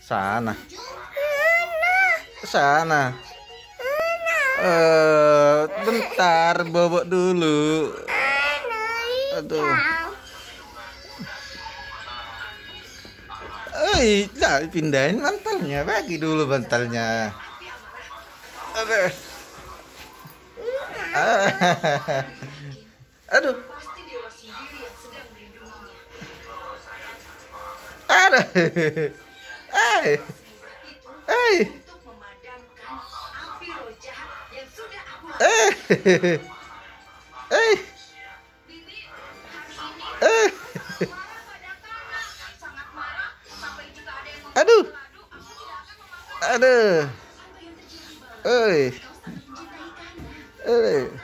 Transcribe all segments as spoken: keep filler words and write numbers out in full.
Sana. Sana. Eh, bentar, bobok dulu. Aduh. Eh, nah, pindahin bantalnya, bagi dulu bantalnya. Aduh. Aduh. Aduh. Eh. Eh. Eh. Eh. Eh. Aduh. Aduh. Eh. Eh.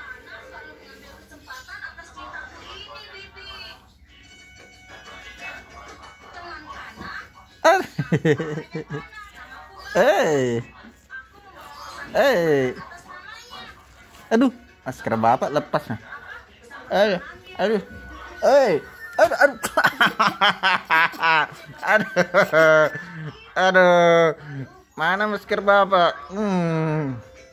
Eh. Eh. Aduh, masker bapak lepas nah. Aduh, aduh. Eh. Aduh, aduh. Aduh. Aduh. Mana masker bapak? Hmm.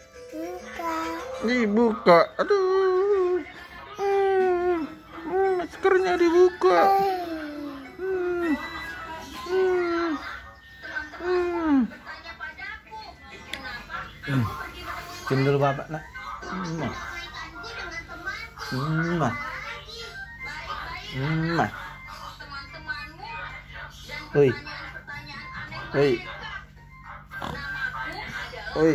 Dibuka. Aduh. Hmm. Hmm, maskernya dibuka. Hmm. Hmm. Hmm. Hmm. Cium dulu bapak nak. Hmm. Hmm. Hmm. Oi. Oi. Oi.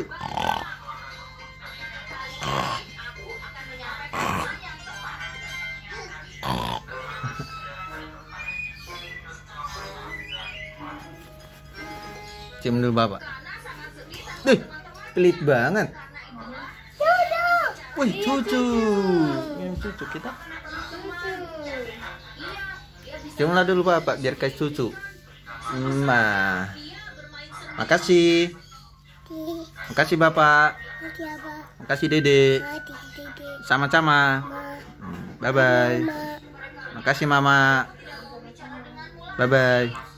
Cium dulu bapak. Duh, pelit banget. Wih, cucu. Yang cucu kita. Ciumlah dulu bapak biar kayak cucu. Nah. Makasih. Makasih bapak. Makasih dede. Sama-sama. Bye bye. Makasih mama. Bye bye.